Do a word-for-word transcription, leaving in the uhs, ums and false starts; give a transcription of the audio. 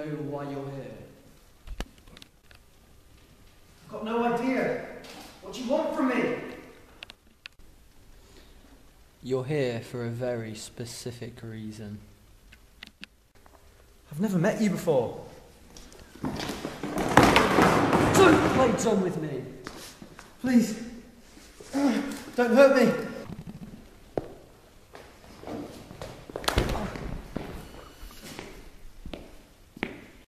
know why you're here? I've got no idea. What do you want from me? You're here for a very specific reason. I've never met you before. Don't play dumb with me! Please, don't hurt me.